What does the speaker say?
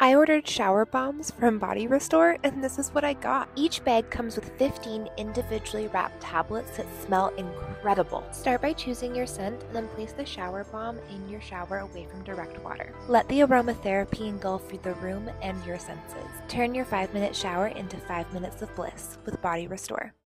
I ordered shower bombs from Body Restore, and this is what I got. Each bag comes with 15 individually wrapped tablets that smell incredible. Start by choosing your scent, and then place the shower bomb in your shower away from direct water. Let the aromatherapy engulf through the room and your senses. Turn your 5-minute shower into 5 minutes of bliss with Body Restore.